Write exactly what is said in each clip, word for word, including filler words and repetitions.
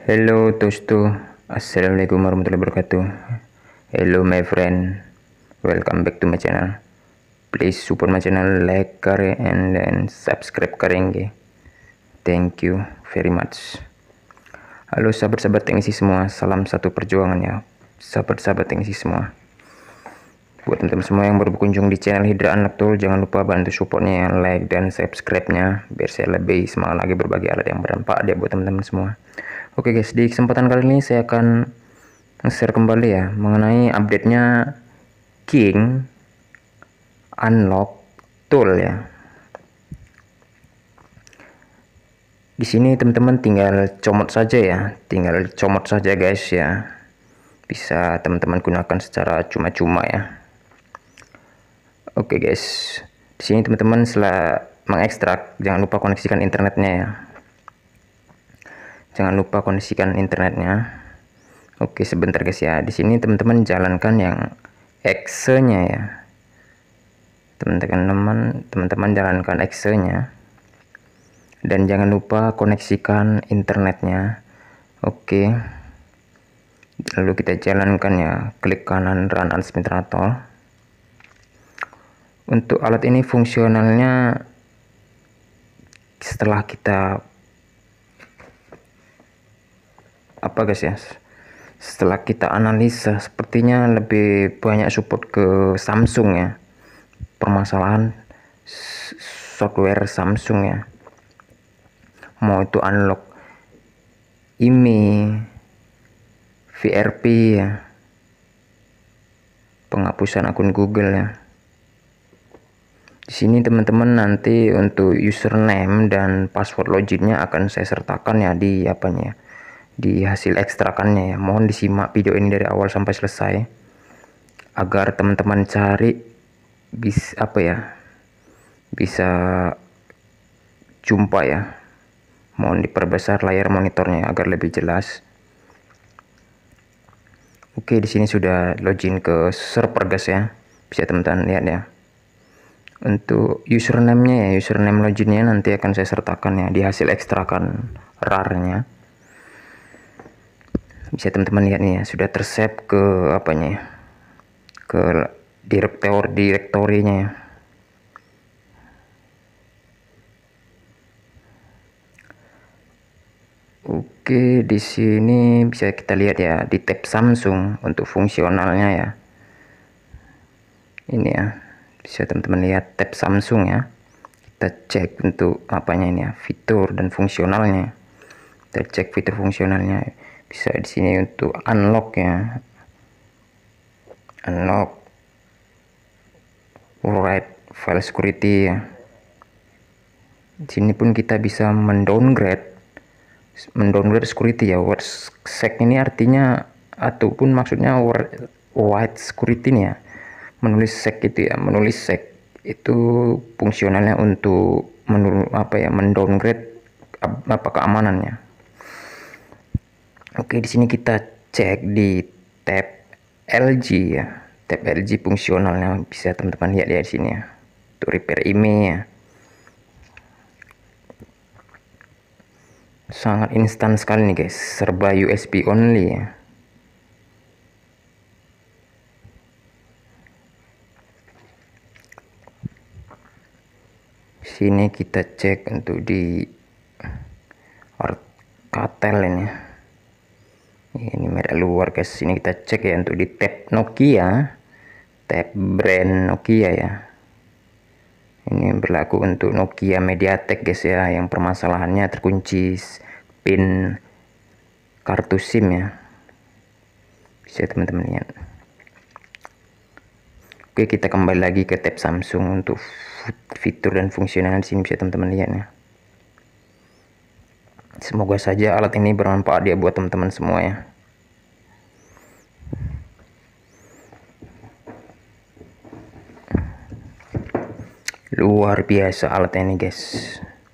Hello Tosto, Assalamualaikum warahmatullahi wabarakatuh. Hello my friend, welcome back to my channel. Please support my channel, like, share, and then subscribe करेंगे. Thank you very much. Halo sahabat-sahabat teknisi semua, salam satu perjuangan ya, sahabat-sahabat teknisi semua. Buat teman-teman semua yang baru berkunjung di channel Hydra Unlock Tool, jangan lupa bantu supportnya, like dan subscribe-nya, biar saya lebih semangat lagi berbagi alat yang bermanfaat ya buat teman-teman semua. Oke guys, di kesempatan kali ini saya akan share kembali ya mengenai update-nya King Unlock Tool ya. Di sini teman-teman tinggal comot saja ya, tinggal comot saja guys ya. Bisa teman-teman gunakan secara cuma-cuma ya. Oke guys, di sini teman-teman setelah mengekstrak, jangan lupa koneksikan internetnya ya. Jangan lupa koneksikan internetnya. Oke, sebentar guys ya. Di sini teman-teman jalankan yang exe-nya ya. Teman-teman, teman-teman jalankan exe-nya. Dan jangan lupa koneksikan internetnya. Oke. Lalu kita jalankan ya. Klik kanan run administrator. Untuk alat ini fungsionalnya setelah kita apa guys ya, setelah kita analisa sepertinya lebih banyak support ke Samsung ya, permasalahan software Samsung ya, mau itu unlock I M E I, V R P ya, penghapusan akun Google ya. Di sini teman-teman nanti untuk username dan password loginnya akan saya sertakan ya di apanya, di hasil ekstrakannya ya. Mohon disimak video ini dari awal sampai selesai agar teman-teman cari bisa apa ya, bisa jumpa ya. Mohon diperbesar layar monitornya agar lebih jelas. Oke, di sini sudah login ke server guys ya, bisa teman-teman lihat ya. Untuk username-nya ya, username loginnya nanti akan saya sertakan ya di hasil ekstrakan rar-nya. Bisa teman-teman lihat nih ya, sudah tersave ke apanya ya, ke direktor direktorinya ya. Oke, di sini bisa kita lihat ya di tab Samsung untuk fungsionalnya ya. Ini ya, bisa teman-teman lihat tab Samsung ya. Kita cek untuk apanya ini ya, fitur dan fungsionalnya. Kita cek fitur fungsionalnya. Bisa di sini untuk unlock ya, unlock write file security ya. Di sini pun kita bisa mendowngrade mendowngrade security ya. Word sec ini artinya ataupun maksudnya white security nih ya, menulis sec itu ya, menulis sec itu fungsionalnya untuk menurun apa ya, mendowngrade apa keamanannya. Oke, di sini kita cek di tab L G ya, tab L G fungsionalnya bisa teman-teman lihat ya di sini ya, untuk repair I M E I ya. Sangat instan sekali nih guys, serba U S B only ya. Sini kita cek untuk di Alcatel ini. Ini merek luar guys. Sini kita cek ya untuk di tab Nokia, tab brand Nokia ya. Ini berlaku untuk Nokia MediaTek guys ya, yang permasalahannya terkunci pin kartu SIM ya. Bisa teman-teman lihat. Oke, kita kembali lagi ke tab Samsung untuk fitur dan fungsional. Di sini bisa teman-teman lihat ya. Semoga saja alat ini bermanfaat ya buat teman-teman semua ya. Luar biasa alat ini guys,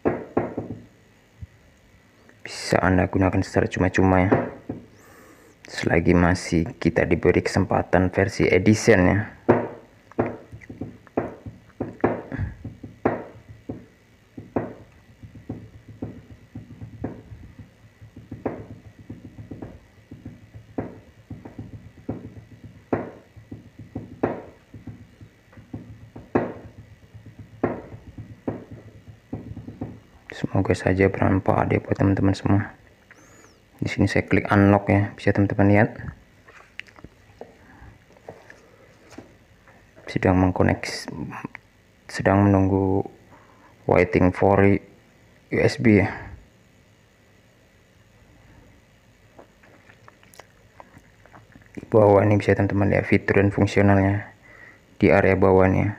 bisa Anda gunakan secara cuma-cuma ya, selagi masih kita diberi kesempatan versi edition ya. Semoga saja bermanfaat ya buat teman-teman semua. Di sini saya klik unlock ya, bisa teman-teman lihat. Sedang mengkoneksi, sedang menunggu waiting for U S B ya. Di bawah ini bisa teman-teman lihat fitur dan fungsionalnya di area bawahnya.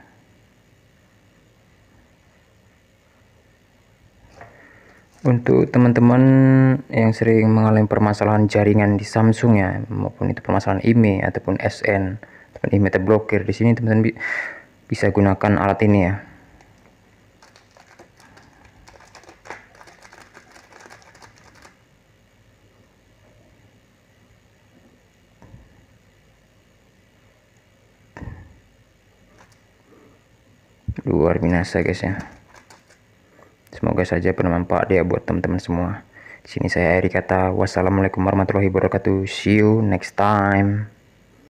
Untuk teman-teman yang sering mengalami permasalahan jaringan di Samsung ya, maupun itu permasalahan I M E I ataupun S N ataupun I M E I terblokir, di sini teman-teman bi bisa gunakan alat ini ya. Luar biasa guys ya. Semoga saja bermanfaat ya buat teman-teman semua. Di sini saya akhiri kata wassalamualaikum warahmatullahi wabarakatuh. See you next time.